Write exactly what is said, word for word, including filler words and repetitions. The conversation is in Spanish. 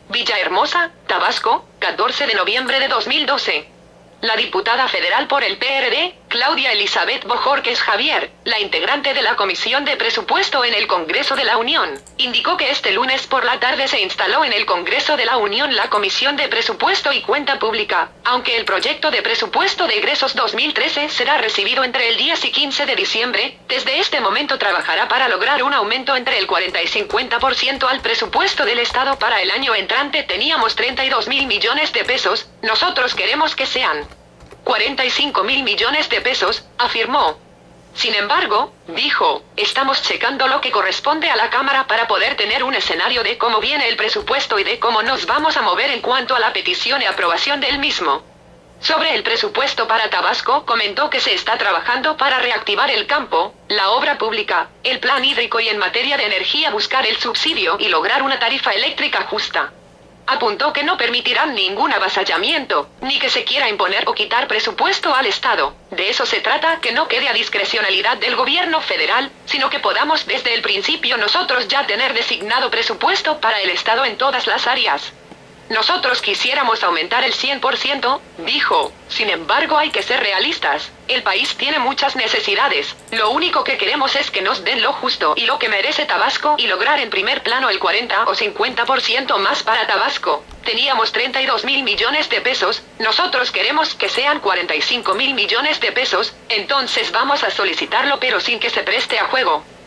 Villahermosa, Tabasco, catorce de noviembre de dos mil doce. La diputada federal por el P R D, Claudia Elizabeth Bojorquez Javier, la integrante de la Comisión de Presupuesto en el Congreso de la Unión, indicó que este lunes por la tarde se instaló en el Congreso de la Unión la Comisión de Presupuesto y Cuenta Pública, aunque el proyecto de presupuesto de egresos dos mil trece será recibido entre el diez y quince de diciembre, desde este momento trabajará para lograr un aumento entre el cuarenta y cincuenta por ciento al presupuesto del Estado para el año entrante. Teníamos treinta y dos mil millones de pesos, nosotros queremos que sean cuarenta y cinco mil millones de pesos, afirmó. Sin embargo, dijo, estamos checando lo que corresponde a la Cámara para poder tener un escenario de cómo viene el presupuesto y de cómo nos vamos a mover en cuanto a la petición y aprobación del mismo. Sobre el presupuesto para Tabasco, comentó que se está trabajando para reactivar el campo, la obra pública, el plan hídrico y en materia de energía buscar el subsidio y lograr una tarifa eléctrica justa. Apuntó que no permitirán ningún avasallamiento, ni que se quiera imponer o quitar presupuesto al Estado. De eso se trata, que no quede a discrecionalidad del gobierno federal, sino que podamos desde el principio nosotros ya tener designado presupuesto para el Estado en todas las áreas. Nosotros quisiéramos aumentar el cien por ciento, dijo. Sin embargo, hay que ser realistas. El país tiene muchas necesidades. Lo único que queremos es que nos den lo justo y lo que merece Tabasco y lograr en primer plano el cuarenta o cincuenta por ciento más para Tabasco. Teníamos treinta y dos mil millones de pesos, nosotros queremos que sean cuarenta y cinco mil millones de pesos, entonces vamos a solicitarlo pero sin que se preste a juego.